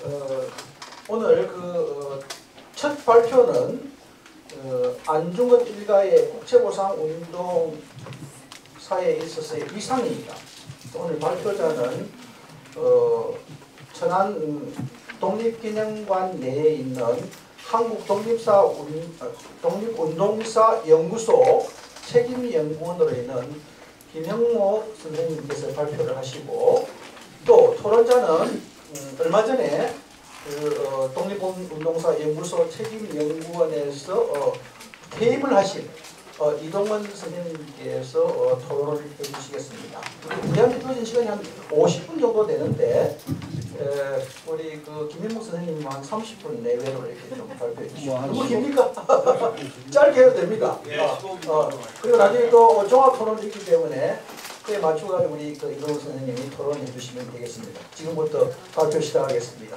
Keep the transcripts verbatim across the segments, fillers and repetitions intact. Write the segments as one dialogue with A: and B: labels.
A: 어, 오늘 그 첫 어, 발표는 어, 안중근 일가의 국제보상 운동사에 있어서의 이상입니다. 오늘 발표자는 어, 천안 독립기념관 내에 있는 한국 독립사 운, 독립운동사 연구소 책임연구원으로 있는 김형목 선생님께서 발표를 하시고, 또 토론자는 음, 얼마 전에 그, 어, 독립운동사 연구소 책임연구원에서 어, 퇴임을 하신 어, 이동원 선생님께서 어, 토론을 해주시겠습니다. 우리한테 주어진 시간이 한 오십 분 정도 되는데 에, 우리 그 김현목 선생님은 한 삼십 분 내외로 이렇게 좀 발표해 주시고. 너무 깁니까? 짧게 해도 됩니다. 어, 어, 그리고 나중에 또 종합 토론이 있기 때문에 그에 맞춰서 우리 그 이동원 선생님이 토론해 주시면 되겠습니다. 지금부터 발표 시작하겠습니다.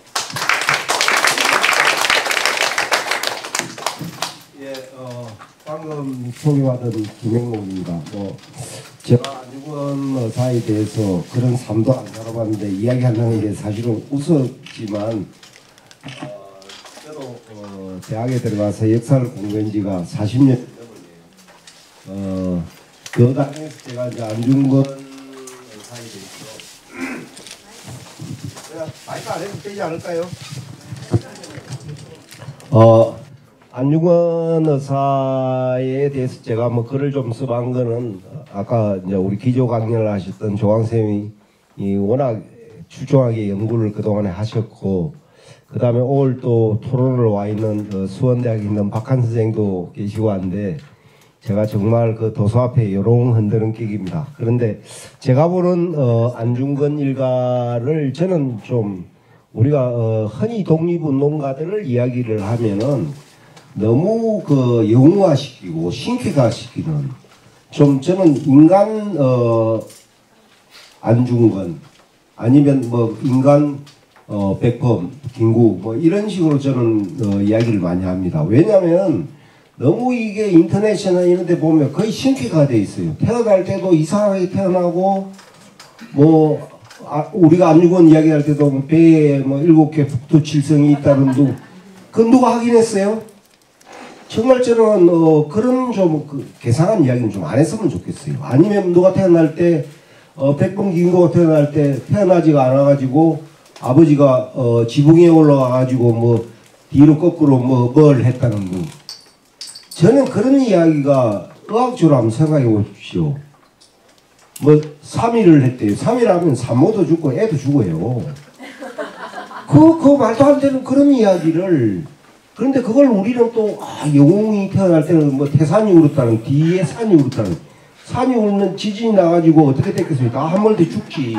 B: 예, 어, 방금 소개받은 김영목입니다. 뭐 제가 안중근 의사에 대해서 그런 삶도 안 살아봤는데 이야기하는 게 사실은 웃었지만, 어, 저도 어, 대학에 들어가서 역사를 공부한 지가 사십 년 넘었네요. 어, 그 당시에서 제가 이제 안중근 의사에 대해서 제가 마이크 안 해도 되지 않을까요? 어. 안중근 의사에 대해서 제가 뭐 글을 좀 써본 거는, 아까 이제 우리 기조 강연을 하셨던 조광 쌤이 워낙 출중하게 연구를 그동안에 하셨고, 그 다음에 오늘 또 토론을 와 있는 수원대학에 있는 박한 선생도 계시고 한데, 제가 정말 그 도서 앞에 요롱 흔드는 격입니다. 그런데 제가 보는 어 안중근 일가를 저는 좀 우리가 어 흔히 독립운동가들을 이야기를 하면은 너무 그 영웅화시키고 신격화시키는, 좀 저는 인간 어 안중근 아니면 뭐 인간 어 백범 김구 뭐 이런 식으로 저는 어 이야기를 많이 합니다. 왜냐하면 너무 이게 인터넷이나 이런 데 보면 거의 신격화되어 있어요. 태어날 때도 이상하게 태어나고, 뭐 아, 우리가 안중근 이야기할 때도 뭐 배에 뭐 일곱 개 북두칠성이 있다는 둥, 그건 누가 확인했어요? 정말 저는 어, 그런 좀 그, 계산한 이야기는 좀 안 했으면 좋겠어요. 아니면 누가 태어날 때 어, 백범 김구가 태어날 때 태어나지가 않아가지고 아버지가 어, 지붕에 올라가가지고 뭐 뒤로 거꾸로 뭐 뭘 했다는 둥. 저는 그런 이야기가 의학적으로 한번 생각해 보십시오. 뭐 삼 일을 했대요. 삼 일 하면 산모도 죽고 애도 죽어요. 그, 그 말도 안 되는 그런 이야기를. 그런데 그걸 우리는 또 아, 영웅이 태어날 때는 뭐 태산이 울었다는, 뒤에 산이 울었다는, 산이 울면 지진이 나가지고 어떻게 됐겠어요? 다 한 번에 죽지.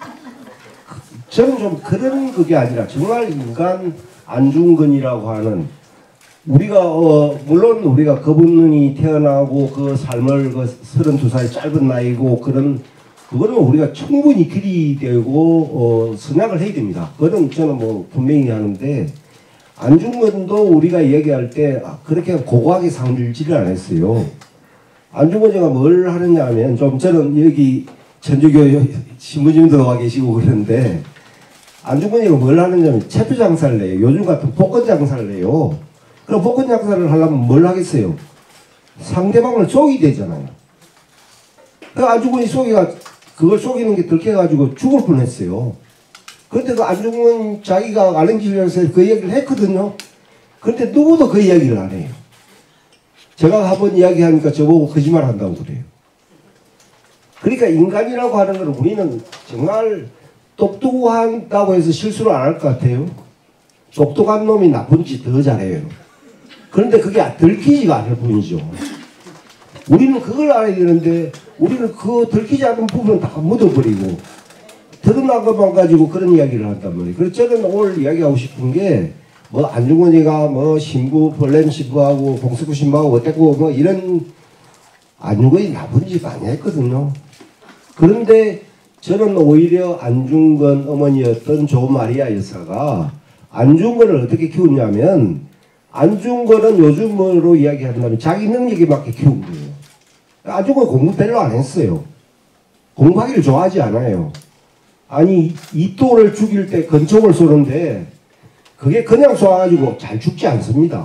B: 저는 좀 그런 그게 아니라 정말 인간 안중근이라고 하는, 우리가 어 물론 우리가 그분이 태어나고 그 삶을 그 서른두 살 짧은 나이고 그런, 그거는 우리가 충분히 기리되고 어 선약을 해야 됩니다. 그거는 저는 뭐 분명히 하는데, 안중근도 우리가 얘기할 때 그렇게 고고하게 상들지를 않았어요. 안중근 제가 뭘 하느냐 하면, 좀 저는 여기 천주교 신부님도 와 계시고 그러는데, 안중근이가 뭘 하느냐 하면 체표 장사를 내요. 요즘 같은 복권 장사를 내요. 그럼 복권 장사를 하려면 뭘 하겠어요? 상대방을 속이 되잖아요. 그 안중근이 속이가 그걸 속이는 게 들켜가지고 죽을 뻔했어요. 그런데 그 안중근 자기가 알랭지에서 그 얘기를 했거든요. 그런데 누구도 그 이야기를 안 해요. 제가 한번 이야기하니까 저보고 거짓말 한다고 그래요. 그러니까 인간이라고 하는 걸 우리는 정말 똑똑하다고 해서 실수를 안 할 것 같아요. 똑똑한 놈이 나쁜 짓 더 잘해요. 그런데 그게 들키지가 않을 뿐이죠. 우리는 그걸 알아야 되는데, 우리는 그 들키지 않은 부분은 다 묻어버리고 드러난 것만 가지고 그런 이야기를 한단 말이에요. 그래서 저는 오늘 이야기하고 싶은 게, 뭐 안중근이가 뭐 신부, 벌렘 신부하고 봉수구 신부하고 어땠고 뭐 이런, 안중근이 나쁜 짓 많이 했거든요. 그런데 저는 오히려 안중근 어머니였던 조마리아 여사가 안중근을 어떻게 키웠냐면, 안중근은 요즘으로 이야기한다면 자기 능력에 맞게 키운 거예요. 안중근 공부 별로 안 했어요. 공부하기를 좋아하지 않아요. 아니 이또를 죽일 때 권총을 쏘는데 그게 그냥 쏴가지고 잘 죽지 않습니다.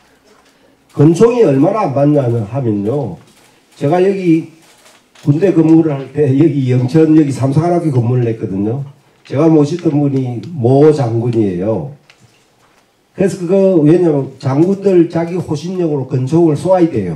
B: 권총이 얼마나 안 맞냐면 하면요. 제가 여기 군대 근무를 할 때 여기 영천 여기 삼성한학교 근무를 했거든요. 제가 모시던 분이 모 장군이에요. 그래서 그거 왜냐면 장군들 자기 호신용으로 권총을 쏘아야 돼요.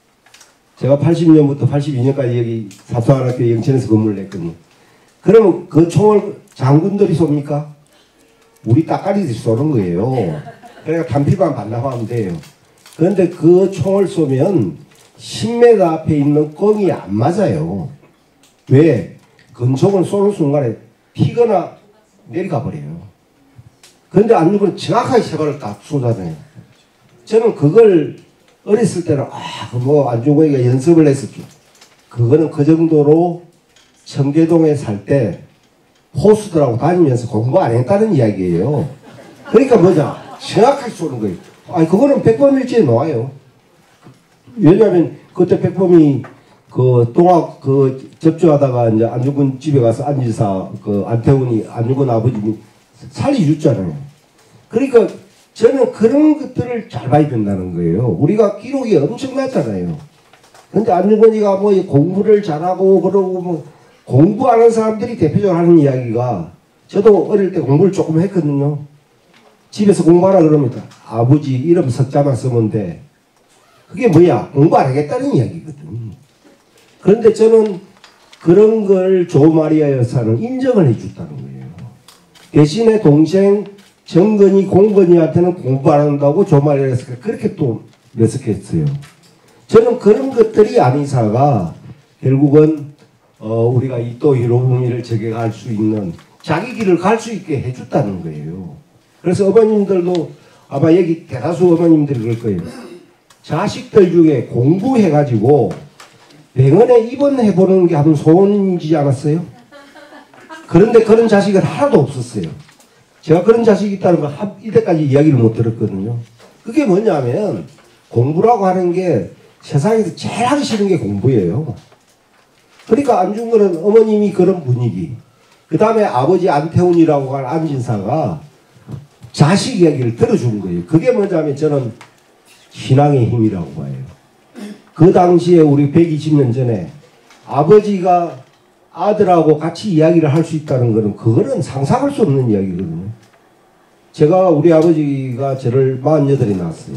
B: 제가 팔십 년부터 팔십이 년까지 여기 삼성한학교 영천에서 근무를 했거든요. 그러면 그 총을 장군들이 쏩니까? 우리 따까리들이 쏘는 거예요. 그러니까 단피만 반납하면 돼요. 그런데 그 총을 쏘면 십 미터 앞에 있는 껑이 안 맞아요. 왜? 권총을 쏘는 순간에 튀거나 내려가 버려요. 그런데 안중근은 정확하게 세 발을 딱 쏘잖아요. 저는 그걸 어렸을 때는 아, 뭐 안중근이가 연습을 했었죠. 그거는 그 정도로 청계동에 살 때 호수들하고 다니면서 공부 안 했다는 이야기예요. 그러니까 뭐냐? 정확하게 쏘는 거예요. 아니 그거는 백범일지에 나와요. 왜냐하면 그때 백범이 그 동학 그 접주하다가 이제 안중근 집에 가서 안지사 그 안태훈이 안중근 아버지 살려줬잖아요. 그러니까 저는 그런 것들을 잘 봐야 된다는 거예요. 우리가 기록이 엄청나잖아요. 근데 안중근이가 뭐 공부를 잘하고 그러고 뭐 공부하는 사람들이 대표적으로 하는 이야기가 저도 어릴 때 공부를 조금 했거든요. 집에서 공부하라 그럽니다. 아버지 이름 석자만 쓰면 돼. 그게 뭐야? 공부 안 하겠다는 이야기거든. 그런데 저는 그런 걸 조마리아 여사는 인정을 해줬다는 거예요. 대신에 동생 정근이 공건이한테는 공부 안 한다고 조마리아 여사가 그렇게 또 묘석했어요. 저는 그런 것들이 아니사가 결국은 어 우리가 이또 히로부미를 저격할 수 있는 자기 길을 갈 수 있게 해줬다는 거예요. 그래서 어머님들도 아마 여기 대다수 어머님들이 그럴 거예요. 자식들 중에 공부해가지고 병원에 입원해보는 게 한번 소원이지 않았어요? 그런데 그런 자식은 하나도 없었어요. 제가 그런 자식이 있다는 걸 이때까지 이야기를 못 들었거든요. 그게 뭐냐면 공부라고 하는 게 세상에서 제일 하기 싫은 게 공부예요. 그러니까 안중근은 어머님이 그런 분위기, 그 다음에 아버지 안태훈이라고 한 안진사가 자식 이야기를 들어준 거예요. 그게 뭐냐면 저는 신앙의 힘이라고 봐요. 그 당시에 우리 백이십 년 전에 아버지가 아들하고 같이 이야기를 할 수 있다는 거는 그거는 상상할 수 없는 이야기거든요. 제가 우리 아버지가 저를 마흔여덟에 낳았어요.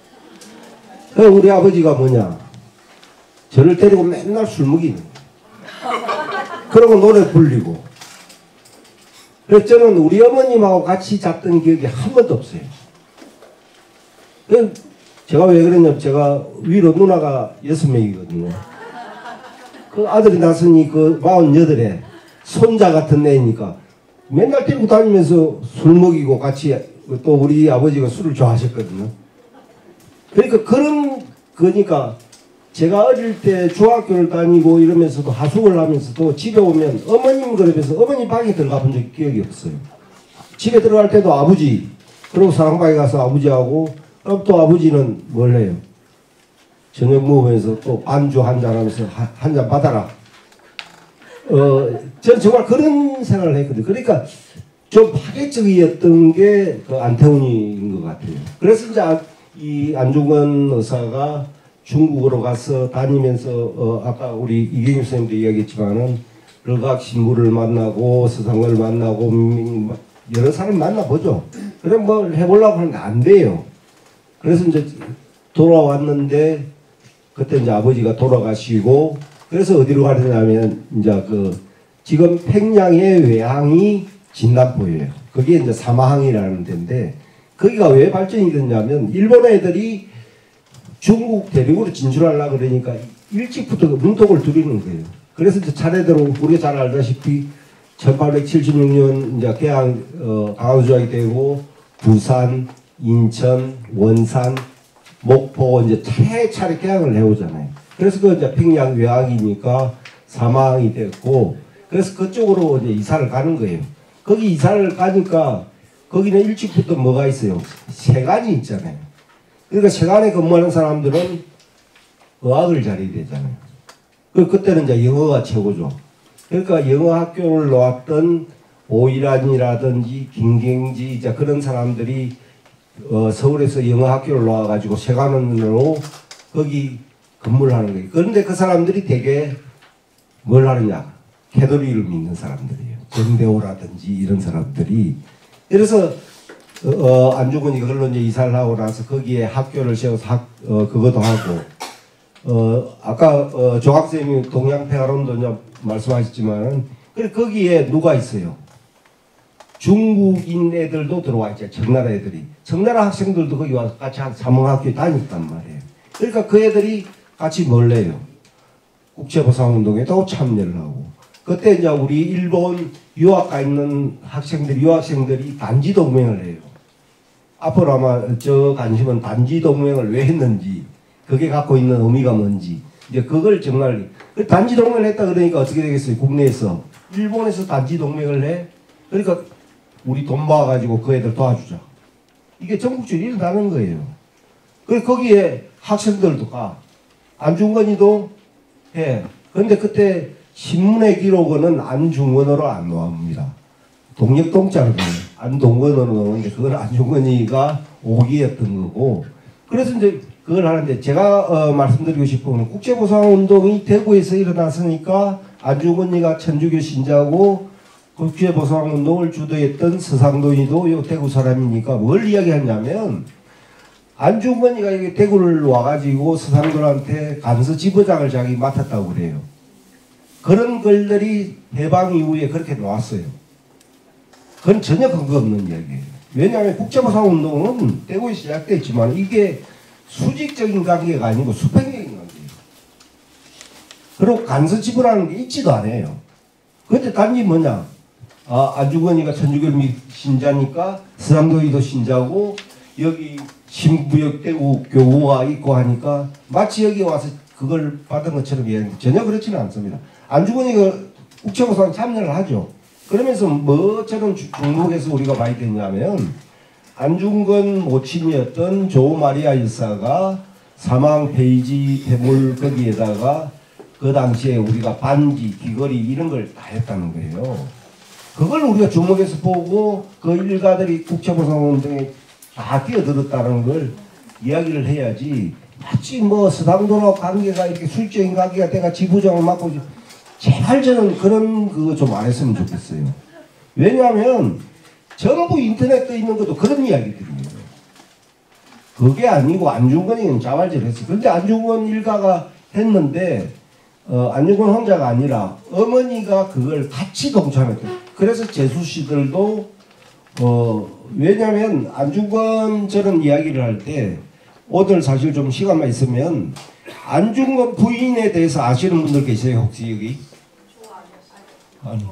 B: 우리 아버지가 뭐냐? 저를 데리고 맨날 술 먹이는 거예요. 그러고 노래 불리고. 그래서 저는 우리 어머님하고 같이 잤던 기억이 한 번도 없어요. 제가 왜 그랬냐면 제가 위로 누나가 여섯 명이거든요. 그 아들이 낳았으니 그 마흔여덟에 손자 같은 애니까 맨날 데리고 다니면서 술 먹이고 같이 또 우리 아버지가 술을 좋아하셨거든요. 그러니까 그런 거니까 제가 어릴 때 중학교를 다니고 이러면서도 하숙을 하면서도 집에 오면 어머님 그러면서 어머니 방에 들어가 본 적이 기억이 없어요. 집에 들어갈 때도 아버지, 그리고 사랑방에 가서 아버지하고, 그럼 또 아버지는 뭘 해요? 저녁 먹으면서 또 안주 한잔 하면서 한 잔 받아라. 어, 저는 정말 그런 생각을 했거든요. 그러니까 좀 파괴적이었던 게 그 안태훈인 것 같아요. 그래서 이제 이 안중근 의사가 중국으로 가서 다니면서 어 아까 우리 이경규 선생님도 이야기했지만은 르각 신부를 만나고 서상을 만나고 여러 사람 만나보죠. 그래 뭐 해보려고 하는데 안 돼요. 그래서 이제 돌아왔는데 그때 이제 아버지가 돌아가시고 그래서 어디로 가느냐면 이제 그 지금 평양의 외항이 진남포예요. 그게 이제 사마항이라는 데인데 거기가 왜 발전이 됐냐면 일본 애들이 중국 대륙으로 진출하려고 그러니까 일찍부터 문턱을 두르는 거예요. 그래서 이제 차례대로 우리가 잘 알다시피 천팔백칠십육 년 이제 개항 어, 강화도조약이 되고 부산, 인천, 원산, 목포 이제 차례차례 개항을 해오잖아요. 그래서 그 이제 평양 외항이니까 사망이 됐고 그래서 그쪽으로 이제 이사를 가는 거예요. 거기 이사를 가니까 거기는 일찍부터 뭐가 있어요? 세관이 있잖아요. 그러니까 세관에 근무하는 사람들은 의학을 잘해야 되잖아요. 그 그때는 이제 영어가 최고죠. 그러니까 영어 학교를 나왔던 오일환이라든지 김경지 이제 그런 사람들이 어, 서울에서 영어학교를 나와가지고 세관원으로 거기 근무를 하는 거예요. 그런데 그 사람들이 되게 뭘 하느냐? 캐톨릭을 믿는 사람들이에요. 정대호라든지 이런 사람들이. 그래서 어, 어, 안중근이가 그걸로 이제 이사를 하고 나서 거기에 학교를 세워서 학, 어, 그것도 하고 어, 아까 어, 조학생이 동양폐가론도 이제 말씀하셨지만은 그래 거기에 누가 있어요? 중국인 애들도 들어와 있죠. 청나라 애들이. 청나라 학생들도 거기 와서 같이 사몽학교에 다녔단 말이에요. 그러니까 그 애들이 같이 뭘 해요? 국제보상운동에도 참여를 하고. 그때 이제 우리 일본 유학 가 있는 학생들, 유학생들이 단지동맹을 해요. 앞으로 아마 저 관심은 단지동맹을 왜 했는지, 그게 갖고 있는 의미가 뭔지, 이제 그걸 정말, 단지동맹을 했다 그러니까 어떻게 되겠어요? 국내에서. 일본에서 단지동맹을 해? 그러니까 우리 돈 모아가지고 그 애들 도와주자. 이게 전국적으로 일어나는 거예요. 그래서 거기에 학생들도 가. 안중근이도 해. 그런데 그때 신문의 기록은 안중근으로 안 나옵니다. 동력동자로 안동근으로 나오는데 그건 안중근이가 오기였던 거고. 그래서 이제 그걸 하는데 제가 어, 말씀드리고 싶은 건 국제보상운동이 대구에서 일어났으니까 안중근이가 천주교 신자고 국제보상운동을 주도했던 서상돈이도 요 대구 사람이니까 뭘 이야기하냐면 안중근이가 여기 대구를 와가지고 서상돈한테 간서 지부장을 자기 맡았다고 그래요. 그런 글들이 해방 이후에 그렇게 나왔어요. 그건 전혀 근거 없는 이야기예요. 왜냐하면 국제보상운동은 대구에 시작됐지만 이게 수직적인 관계가 아니고 수평적인 관계예요. 그리고 간서 지부라는 게 있지도 않아요. 그런데 단지 뭐냐? 아, 안중근이가 천주교 신자니까 서상돈이도 신자고 여기 신부역 대구 교우가 있고 하니까 마치 여기 와서 그걸 받은 것처럼 이야기하는데 전혀 그렇지는 않습니다. 안중근이가 국제보상 참여를 하죠. 그러면서 뭐처럼 중국에서 우리가 봐야 되냐면 안중근 모친이었던 조마리아 일사가 사망 페이지 폐물 거기에다가 그 당시에 우리가 반지, 귀걸이 이런 걸 다 했다는 거예요. 그걸 우리가 주목해서 보고 그 일가들이 국제보상운동에 다 뛰어들었다는 걸 이야기를 해야지 마치 뭐 서당도랑 관계가 이렇게 술적인 관계가 내가 지부장을 맡고 제발 저는 그런 그거 좀 안 했으면 좋겠어요. 왜냐하면 전부 인터넷 떠 있는 것도 그런 이야기들이에요. 그게 아니고 안중근이는 자발적으로 했어요. 근데 안중근 일가가 했는데 어, 안중근 혼자가 아니라 어머니가 그걸 같이 동참했대요. 그래서 재수 씨들도 어, 왜냐면 안중근처럼 이야기를 할 때 오늘 사실 좀 시간만 있으면 안중근 부인에 대해서 아시는 분들 계세요? 혹시 여기? 아니.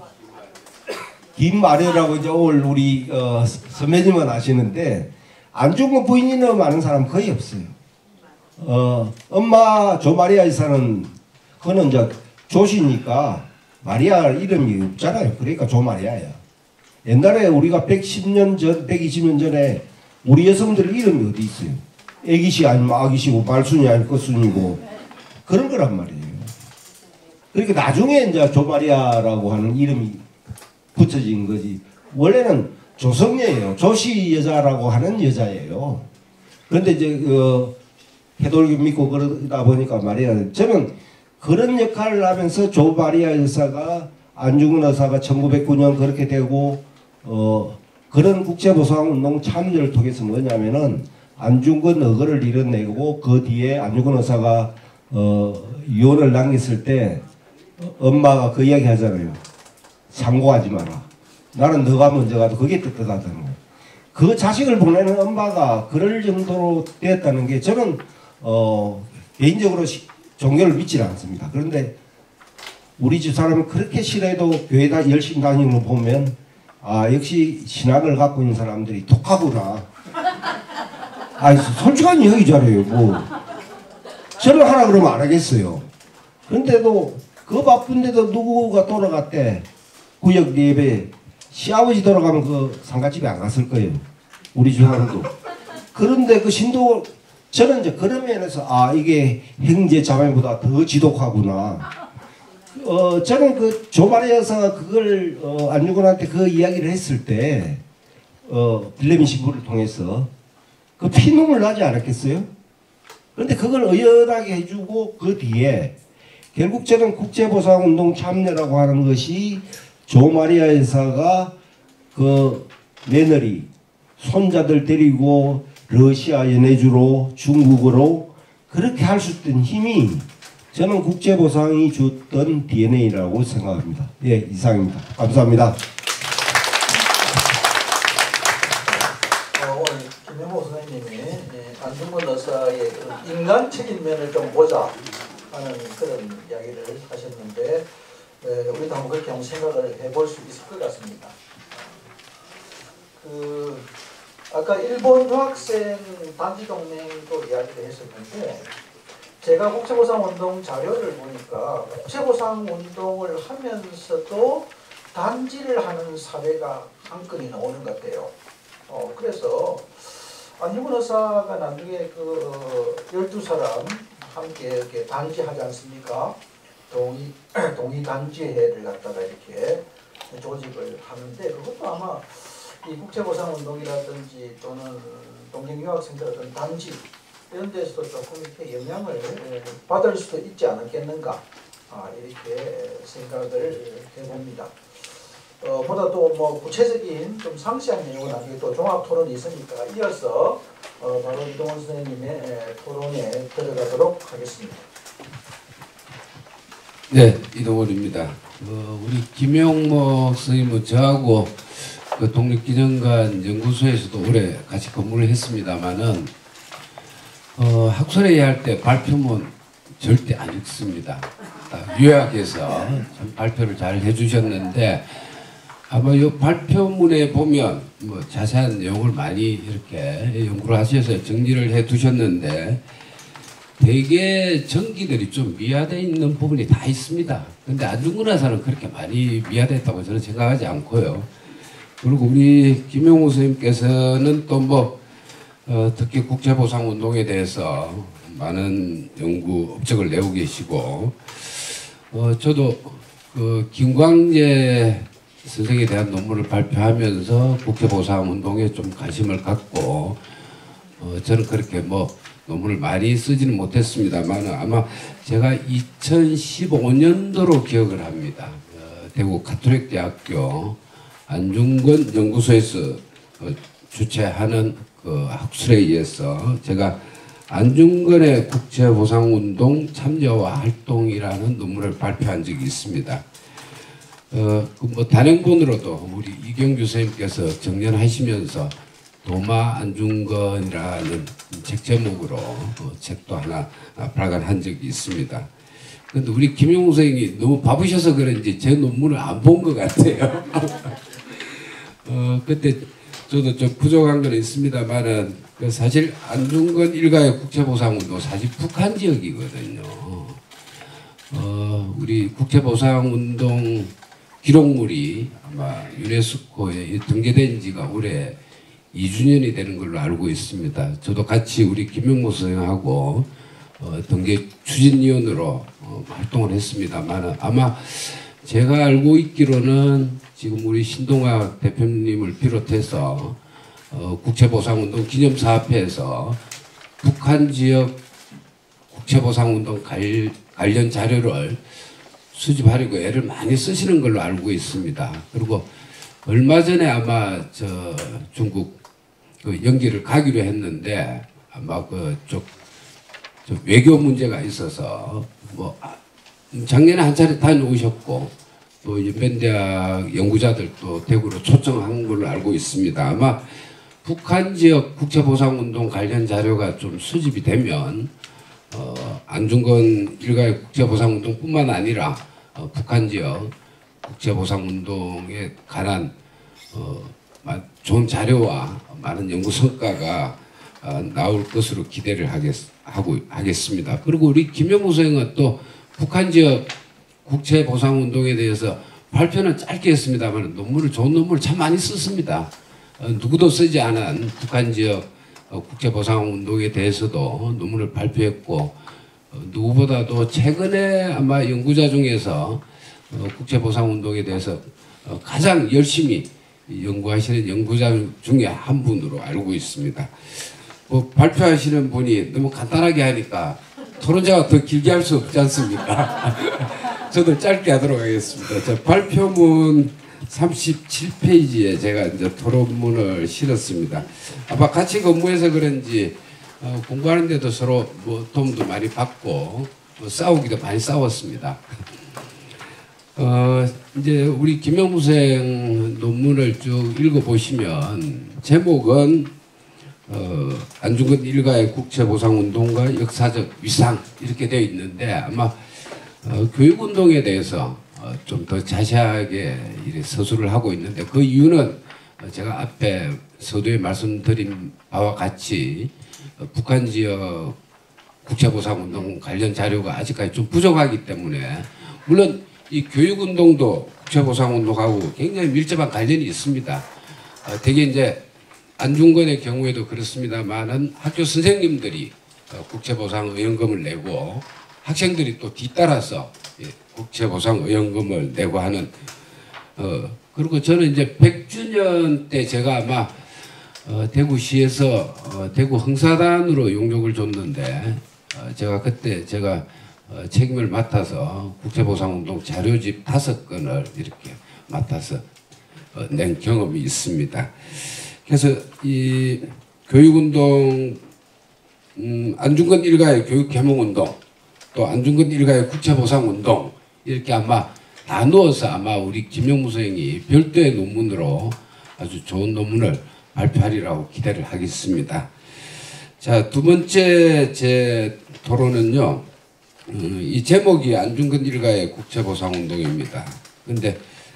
B: 김마려라고 이제 오늘 우리 어, 선배님은 아시는데 안중근 부인이나 많은 사람 거의 없어요. 어, 엄마 조마리아 이사는 그거는 이제 조시니까 마리아 이름이 없잖아요. 그러니까 조마리아야. 옛날에 우리가 백십 년 전, 백이십 년 전에 우리 여성들 이름이 어디 있어요? 애기씨 아니면 아기씨고 말순이 아니면 끝순이고 그런 거란 말이에요. 그러니까 나중에 이제 조마리아라고 하는 이름이 붙여진 거지. 원래는 조성녀예요. 조씨 여자라고 하는 여자예요. 그런데 이제 그 해돌교 믿고 그러다 보니까 말이야. 저는 그런 역할을 하면서 조마리아 여사가 안중근 여사가 천구백구 년 그렇게 되고 어 그런 국제보상운동 참여를 통해서 뭐냐면은 안중근 어거를 이뤄내고 그 뒤에 안중근 여사가 어 유언을 남겼을 때 엄마가 그 이야기 하잖아요. 상고하지 마라. 나는 너가 먼저 가도 그게 뜻하다는 거예요. 그 자식을 보내는 엄마가 그럴 정도로 되었다는 게 저는 어 개인적으로 시, 종교를 믿지 않습니다. 그런데 우리 집 사람은 그렇게 싫어해도 교회 다 열심히 다니는 거 보면 아 역시 신학을 갖고 있는 사람들이 독하구나. 아 솔직한 이야기 잘해요. 뭐 저를 하라 그러면 안 하겠어요. 그런데도 그 바쁜데도 누구가 돌아갔대. 구역 예배 시아버지 돌아가면 그 상가집에 안 갔을 거예요. 우리 집 사람도. 그런데 그 신도 저는 이제 그런 면에서 아 이게 형제 자매보다 더 지독하구나. 어 저는 그 조마리 여사가 그걸 어, 안중근한테 그 이야기를 했을 때 어, 빌레미 신부를 통해서 그 피눈물 나지 않았겠어요? 그런데 그걸 의연하게 해주고 그 뒤에 결국 저는 국제보상운동 참여라고 하는 것이 조마리아 여사가 그 며느리 손자들 데리고 러시아 연해주로 중국으로 그렇게 할 수 있던 힘이 저는 국제보상이 줬던 디엔에이라고 생각합니다. 예, 이상입니다. 감사합니다.
A: 어, 오늘 김영호 선생님이 예, 안중근 의사의 그 인간적인 면을 좀 보자 하는 그런 이야기를 하셨는데 에, 우리도 한번 그렇게 한번 생각을 해볼 수 있을 것 같습니다. 그 아까 일본 유학생 단지동맹도 이야기를 했었는데 제가 국제보상운동 자료를 보니까 국제보상운동을 하면서도 단지를 하는 사례가 한 건이 나오는 것 같아요. 어, 그래서 안중근 의사가 나중에 그 열두 사람 함께 이렇게 단지하지 않습니까? 동의, 동의 단지회를 갖다가 이렇게 조직을 하는데 그것도 아마 이 국제보상운동이라든지 또는 동경유학생들 어떤 단지 이런 데서도 조금 이렇게 영향을 받을 수도 있지 않았겠는가 아, 이렇게 생각을 해봅니다. 어, 보다 또 뭐 구체적인 좀 상세한 내용은 나중에 또 종합 토론이 있으니까 이어서 어, 바로 이동원 선생님의 토론에 들어가도록 하겠습니다.
C: 네, 이동원입니다. 어, 우리 김용목 선생님은 저하고 그 독립기념관 연구소에서도 오래 같이 근무를 했습니다만은 어, 학술회의 할 때 발표문 절대 안 읽습니다. 요약해서 참 발표를 잘 해주셨는데 아마 이 발표문에 보면 뭐 자세한 내용을 많이 이렇게 연구를 하셔서 정리를 해 두셨는데 되게 전기들이 좀 미화되어 있는 부분이 다 있습니다. 근데 안중근 의사는 그렇게 많이 미화됐다고 저는 생각하지 않고요. 그리고 우리 김용호 선생님께서는 또 뭐 어, 특히 국제보상운동에 대해서 많은 연구 업적을 내고 계시고 어, 저도 그 김광재 선생에 대한 논문을 발표하면서 국제보상운동에 좀 관심을 갖고 어, 저는 그렇게 뭐 논문을 많이 쓰지는 못했습니다만 아마 제가 이천십오 년도로 기억을 합니다. 어, 대구 가톨릭대학교 안중근 연구소에서 어, 주최하는 그 학술회의에서 제가 안중근의 국제보상운동 참여와 활동이라는 논문을 발표한 적이 있습니다. 어, 그 뭐 단행본으로도 우리 이경규 선생님께서 정년하시면서 도마 안중근이라는 책 제목으로 어, 책도 하나 발간한 적이 있습니다. 그런데 우리 김용호 선생님이 너무 바쁘셔서 그런지 제 논문을 안 본 것 같아요. 어, 그때 저도 좀 부족한 건 있습니다만은 그 사실 안중근 일가의 국제보상운동 사실 북한 지역이거든요. 어, 우리 국제보상운동 기록물이 아마 유네스코에 등재된 지가 올해 이 주년이 되는 걸로 알고 있습니다. 저도 같이 우리 김용모 선생하고 어, 등재 추진위원으로 어, 활동을 했습니다만 아마 제가 알고 있기로는 지금 우리 신동학 대표님을 비롯해서 어, 국제보상운동 기념사업회에서 북한 지역 국제보상운동 관, 관련 자료를 수집하려고 애를 많이 쓰시는 걸로 알고 있습니다. 그리고 얼마 전에 아마 저 중국 그 연기를 가기로 했는데 아마 그쪽 외교 문제가 있어서 뭐 작년에 한 차례 다녀오셨고 또 이제 밴대학 연구자들도 대구로 초청한 걸로 알고 있습니다. 아마 북한 지역 국제보상운동 관련 자료가 좀 수집이 되면 어, 안중근 일가의 국제보상운동뿐만 아니라 어, 북한 지역 국제보상운동에 관한 어, 좋은 자료와 많은 연구 성과가 어, 나올 것으로 기대를 하겠, 하고, 하겠습니다. 그리고 우리 김영무 선생은 또 북한 지역 국제보상운동에 대해서 발표는 짧게 했습니다만 논문을 좋은 논문을 참 많이 썼습니다. 어, 누구도 쓰지 않은 북한 지역 어, 국제보상운동에 대해서도 논문을 발표했고 어, 누구보다도 최근에 아마 연구자 중에서 어, 국제보상운동에 대해서 어, 가장 열심히 연구하시는 연구자 중에 한 분으로 알고 있습니다. 뭐 발표하시는 분이 너무 간단하게 하니까 토론자가 더 길게 할 수 없지 않습니까? 저도 짧게 하도록 하겠습니다. 자, 발표문 삼십칠 페이지에 제가 이제 토론문을 실었습니다. 아마 같이 근무해서 그런지 어, 공부하는데도 서로 뭐 도움도 많이 받고 뭐 싸우기도 많이 싸웠습니다. 어, 이제 우리 김영무 생 논문을 쭉 읽어보시면 제목은 어, 안중근 일가의 국제보상운동과 역사적 위상 이렇게 되어 있는데 아마 어, 교육운동에 대해서 어, 좀 더 자세하게 이렇게 서술을 하고 있는데 그 이유는 어, 제가 앞에 서두에 말씀드린 바와 같이 어, 북한 지역 국제보상운동 관련 자료가 아직까지 좀 부족하기 때문에 물론 이 교육운동도 국제보상운동하고 굉장히 밀접한 관련이 있습니다. 어, 대개 이제 안중근의 경우에도 그렇습니다만은 학교 선생님들이 어, 국제보상의원금을 내고 학생들이 또 뒤따라서 예, 국제보상의원금을 내고 하는 어, 그리고 저는 이제 백 주년 때 제가 아마 어, 대구시에서 어, 대구 흥사단으로 용역을 줬는데 어, 제가 그때 제가 어, 책임을 맡아서 국제보상운동 자료집 다섯 건을 이렇게 맡아서 어, 낸 경험이 있습니다. 그래서 이 교육운동, 음, 안중근 일가의 교육개몽운동, 또 안중근 일가의 국제보상운동 이렇게 아마 나누어서 아마 우리 김영무 선생이 별도의 논문으로 아주 좋은 논문을 발표하리라고 기대를 하겠습니다. 자, 두 번째 제 토론은요. 음, 이 제목이 안중근 일가의 국제보상운동입니다. 근데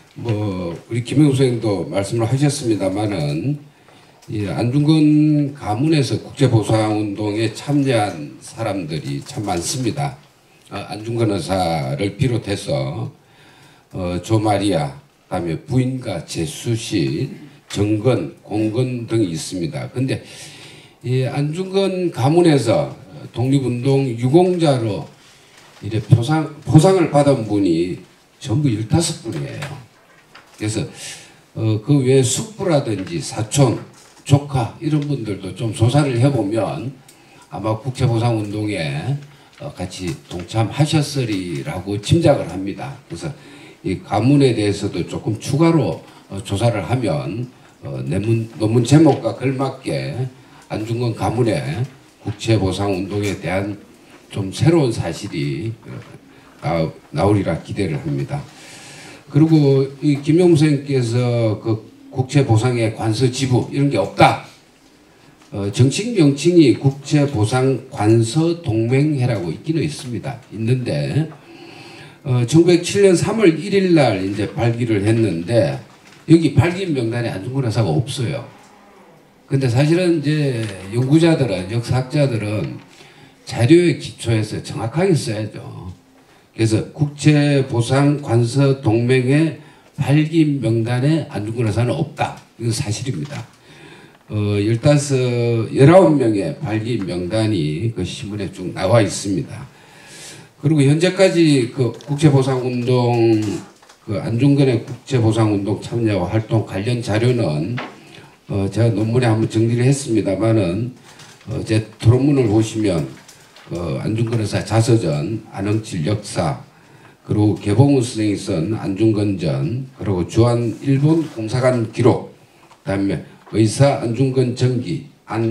C: 뭐 우리 김영우 선생님도 말씀을 하셨습니다만은 이 안중근 가문에서 국제보상운동에 참여한 사람들이 참 많습니다. 어, 안중근 의사를 비롯해서 어, 조마리아, 그다음에 부인과 제수씨, 정건, 공건 등이 있습니다. 근데 이 안중근 가문에서 독립운동 유공자로 이래 포상, 포상을 받은 분이 전부 열다섯 분이에요. 그래서 어, 그 외에 숙부라든지 사촌, 조카 이런 분들도 좀 조사를 해보면 아마 국제보상운동에 어, 같이 동참하셨으리라고 짐작을 합니다. 그래서 이 가문에 대해서도 조금 추가로 어, 조사를 하면 어, 논문, 논문 제목과 걸맞게 안중근 가문의 국제보상운동에 대한 좀 새로운 사실이 나, 나오리라 기대를 합니다. 그리고 이 김영무 선생님께서 그 국제보상의 관서 지부 이런 게 없다. 어, 정식 명칭이 국제보상관서동맹회라고 있기는 있습니다. 있는데 어, 천구백칠 년 삼월 일일 날 이제 발기를 했는데 여기 발기 명단에 안중근 의사가 없어요. 근데 사실은 이제 연구자들은 역사학자들은 자료에 기초해서 정확하게 써야죠. 그래서 국제보상관서동맹회 발기 명단에 안중근 의사는 없다. 이건 사실입니다. 어, 열다섯, 열아홉 명의 발기 명단이 그 신문에 쭉 나와 있습니다. 그리고 현재까지 그 국제보상운동, 그 안중근의 국제보상운동 참여와 활동 관련 자료는 어, 제가 논문에 한번 정리를 했습니다만은 어, 제 토론문을 보시면 어, 안중근 의사 자서전, 안흥칠 역사, 그리고 개봉훈 선생이 쓴 안중근전, 그리고 주한 일본 공사관 기록, 그다음에 의사 안중근 전기,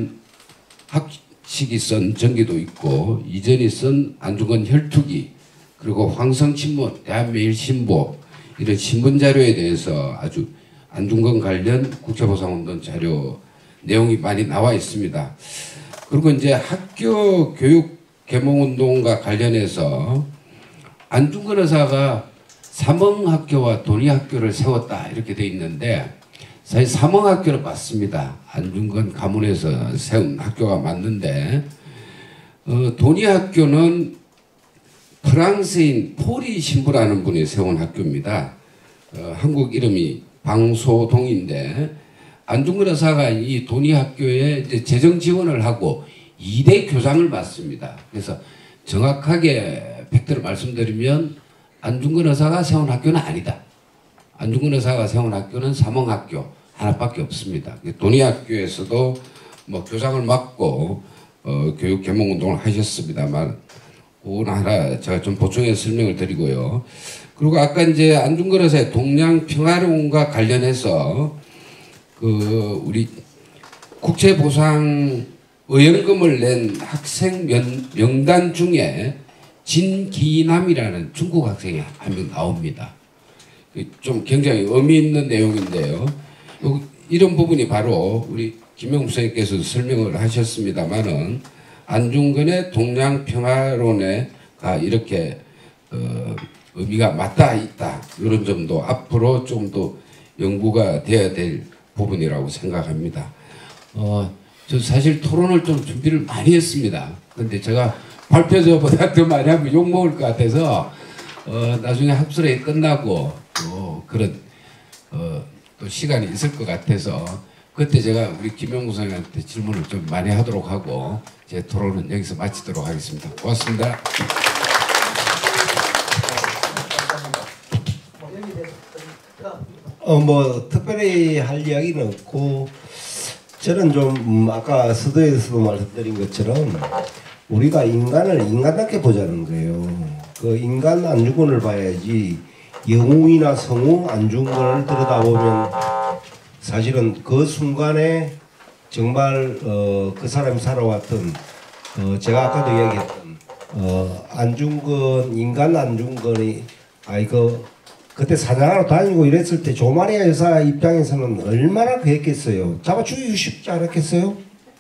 C: 안학식이 쓴 전기도 있고 이전이 쓴 안중근 혈투기, 그리고 황성신문, 대한매일신보 이런 신문 자료에 대해서 아주 안중근 관련 국제보상운동 자료 내용이 많이 나와 있습니다. 그리고 이제 학교 교육 계몽운동과 관련해서 안중근 의사가 삼흥학교와 돈이학교를 세웠다 이렇게 돼 있는데 사실 삼흥학교는 맞습니다. 안중근 가문에서 세운 학교가 맞는데 어, 돈이학교는 프랑스인 포리 신부라는 분이 세운 학교입니다. 어, 한국 이름이 방소동인데 안중근 의사가 이 돈이학교에 이제 재정 지원을 하고 이 대 교장을 맡습니다. 그래서 정확하게 팩트를 말씀드리면 안중근 의사가 세운 학교는 아니다. 안중근 의사가 세운 학교는 삼흥학교 하나밖에 없습니다. 돈이학교에서도 뭐 교장을 맡고 어, 교육 개몽 운동을 하셨습니다만 그건 하나 제가 좀 보충해서 설명을 드리고요. 그리고 아까 이제 안중근 의사의 동양 평화론과 관련해서 그 우리 국제보상 의연금을 낸 학생 명, 명단 중에 진기남이라는 중국 학생이 한 명 나옵니다. 좀 굉장히 의미 있는 내용인데요. 이런 부분이 바로 우리 김영우 선생님께서 설명을 하셨습니다만은 안중근의 동양평화론에가 이렇게 어, 의미가 맞닿아 있다. 이런 점도 앞으로 좀 더 연구가 되어야 될 부분이라고 생각합니다. 어, 저 사실 토론을 좀 준비를 많이 했습니다. 근데 제가 발표자보다 더 많이 하면 욕먹을 것 같아서 어, 나중에 학술회의 끝나고 또 그런 어, 또 시간이 있을 것 같아서 그때 제가 우리 김영우 선생님한테 질문을 좀 많이 하도록 하고 제 토론은 여기서 마치도록 하겠습니다. 고맙습니다.
B: 어, 뭐 특별히 할 이야기는 없고 저는 좀 음, 아까 서두에서도 말씀드린 것처럼 우리가 인간을 인간답게 보자는 거예요. 그 인간 안중근을 봐야지 영웅이나 성웅 안중근을 들여다보면 사실은 그 순간에 정말 어, 그 사람이 살아왔던 어, 제가 아까도 이야기했던 어, 안중근 인간 안중근이 아이 그 그때 사냥하러 다니고 이랬을 때 조마리아 여사 입장에서는 얼마나 그랬겠어요. 잡아 죽이기 쉽지 않았겠어요?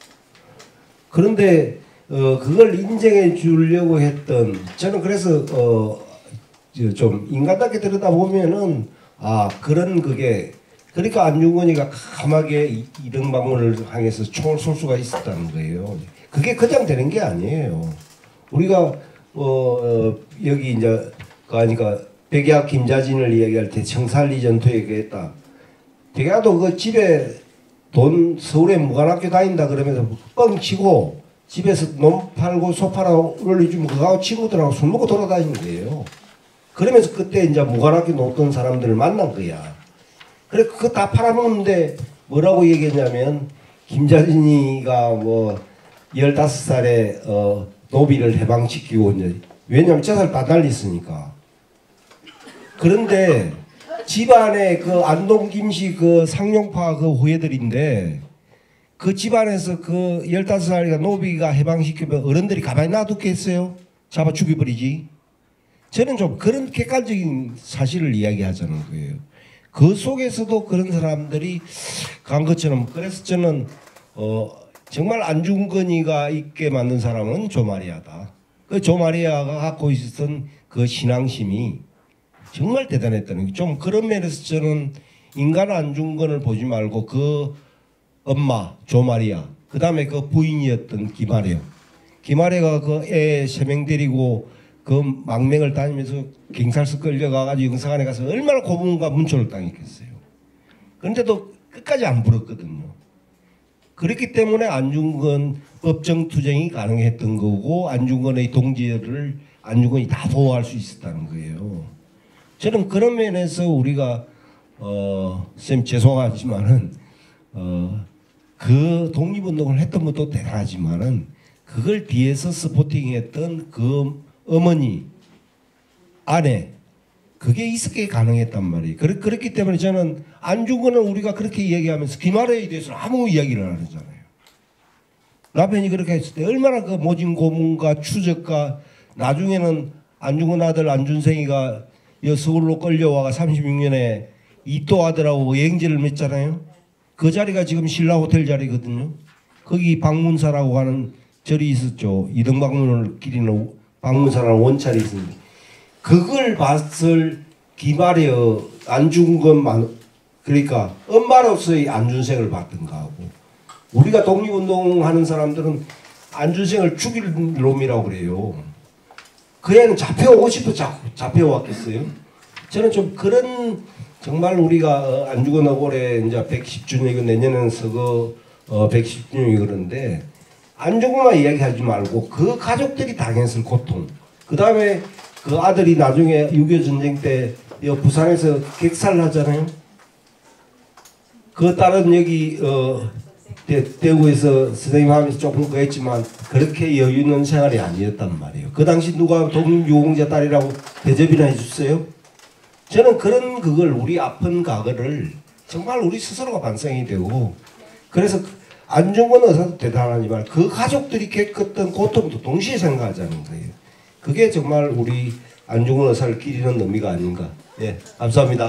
B: 그런데 어, 그걸 인정해 주려고 했던 저는 그래서 어, 좀 인간답게 들여다보면은 아 그런 그게 그러니까 안중근이가 감하게 이등방문을 향해서 총을 쏠 수가 있었다는 거예요. 그게 그냥 되는 게 아니에요. 우리가 어, 어 여기 이제 그러니까 백야 김자진을 이야기할 때 청산리 전투 얘기했다. 백야도 그 집에 돈 서울에 무관학교 다닌다 그러면서 뻥 치고 집에서 놈 팔고 소 팔아 올려주면 그거하고 친구들하고 술 먹고 돌아다니는 거예요. 그러면서 그때 이제 무관학교 놓던 사람들을 만난 거야. 그래 그거 다 팔아먹는데 뭐라고 얘기했냐면 김자진이가 뭐 열다섯 살에 어, 노비를 해방시키고 이제 왜냐면 재산을 다 날렸으니까. 그런데 집안에 그 안동 김씨 그 상용파 그 후예들인데 그 집안에서 그 열다섯 살이가 노비가 해방시키면 어른들이 가만히 놔두겠어요? 잡아 죽여버리지. 저는 좀 그런 객관적인 사실을 이야기하자는 거예요. 그 속에서도 그런 사람들이 간 것처럼 그래서 저는 어 정말 안중근이가 있게 만든 사람은 조마리아다. 그 조마리아가 갖고 있었던 그 신앙심이 정말 대단했다는 게 좀 그런 면에서 저는 인간 안중근을 보지 말고 그 엄마 조마리아 그 다음에 그 부인이었던 김아래 김아래가 그 애 세 명 데리고 그 망명을 다니면서 경찰서 끌려가가지고 영사관에 가서 얼마나 고문과 문초를 당했겠어요. 그런데도 끝까지 안 불었거든요. 그렇기 때문에 안중근 법정투쟁이 가능했던 거고 안중근의 동지를 안중근이 다 보호할 수 있었다는 거예요. 저는 그런 면에서 우리가 어, 쌤 죄송하지만은 어, 그 독립운동을 했던 것도 대단하지만은 그걸 뒤에서 스포팅했던 그 어머니, 아내 그게 있었기에 가능했단 말이에요. 그렇, 그렇기 때문에 저는 안중근은 우리가 그렇게 이야기하면서 김아래에 대해서는 아무 이야기를 안 하잖아요. 남편이 그렇게 했을 때 얼마나 그 모진 고문과 추적과 나중에는 안중근 아들 안준생이가 서울로 끌려와가 삼십육 년에 이또 아들하고 여행지를 맺잖아요. 그 자리가 지금 신라 호텔 자리거든요. 거기 방문사라고 하는 절이 있었죠. 이등방문을 기리는 방문사라는 원찰이 있습니다. 그걸 봤을 김아래의 안중근만 그러니까 엄마로서의 안준생을 봤던가 하고 우리가 독립운동하는 사람들은 안준생을 죽일 놈이라고 그래요. 그 애는 잡혀오고 싶어 잡혀왔겠어요? 저는 좀 그런 정말 우리가 안중근 올해 이제 백십 주년이고 내년에는 서거 어 백십 주년이 그런데 안중근만 이야기하지 말고 그 가족들이 당했을 고통, 그 다음에 그 아들이 나중에 육이오 전쟁 때 부산에서 객살하잖아요. 그 딸은 여기 어, 대, 대구에서 선생님 하면서 조금 그랬지만 그렇게 여유 있는 생활이 아니었단 말이에요. 그 당시 누가 독립유공자 딸이라고 대접이나 해줬어요? 저는 그런 그걸 우리 아픈 과거를 정말 우리 스스로가 반성이 되고, 그래서 안중근 의사도 대단하지만 그 가족들이 겪었던 고통도 동시에 생각하자는 거예요. 그게 정말 우리 안중근 의사를 기리는 의미가 아닌가. 예, 감사합니다.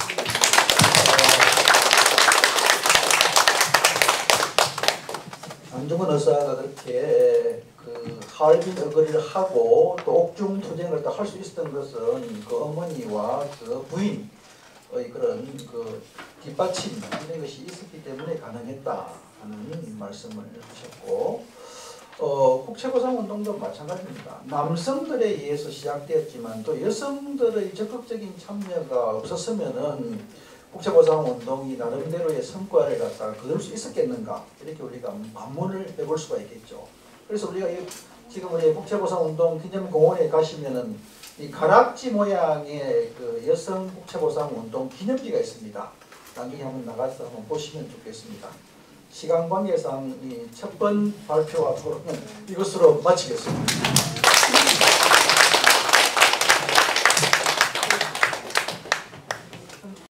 A: 안중근 의사가 그렇게 그 하얼빈 어거리를 하고 또 옥중 투쟁을 또 할 수 있었던 것은 그 어머니와 그 부인의 그런 그 뒷받침 이런 것이 있었기 때문에 가능했다 하는 말씀을 하셨고, 어, 국채보상 운동도 마찬가지입니다. 남성들에 의해서 시작되었지만 또 여성들의 적극적인 참여가 없었으면은 국채보상 운동이 나름대로의 성과를 갖다가 거둘 수 있었겠는가, 이렇게 우리가 반문을 해볼 수가 있겠죠. 그래서 우리가 이, 지금 우리 국채보상 운동 기념공원에 가시면은 이 가락지 모양의 그 여성 국채보상 운동 기념비가 있습니다. 나중에 한번 나가서 한번 보시면 좋겠습니다. 시간 관계상 이 첫 번 발표와 토론은 이것으로 마치겠습니다.